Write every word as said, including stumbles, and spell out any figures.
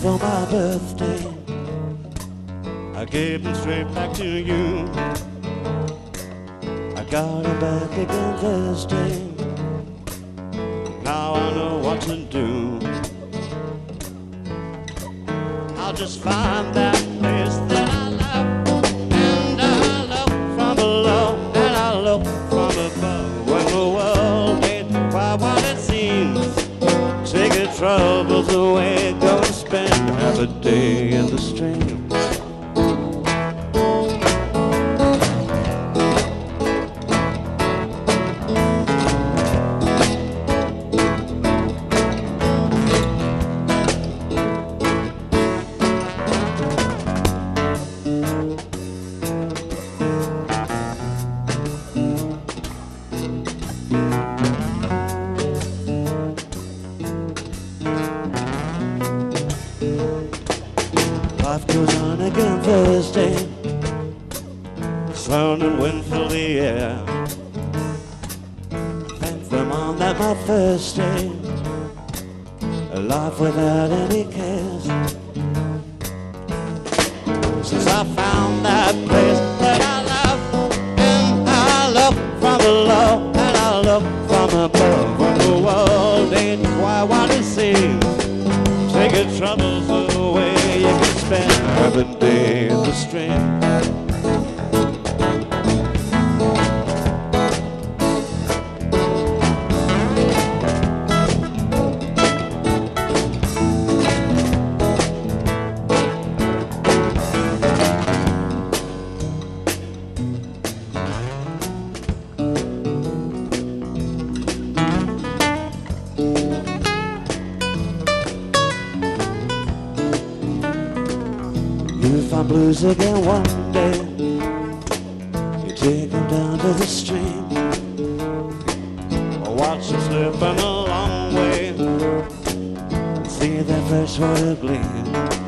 for my birthday. I gave them straight back to you. I got them back again Thursday. Now I know what to do. I'll just find that place that I love, and I love from below, and I love from above. When the world ain't quite what it seems, take your troubles away, go and spend half a day in the stream. Life goes on again Thursday. Sun and wind fill the air. Thank them on that my first day. A life without any cares. Since I found that place that I love, and I love from below, and I love from above. When the world ain't quite what it seems, take your troubles away, you can spend half a day in the stream. You find blues again one day. You take them down to the stream, or watch them slipping a long way, and see that fresh water gleam.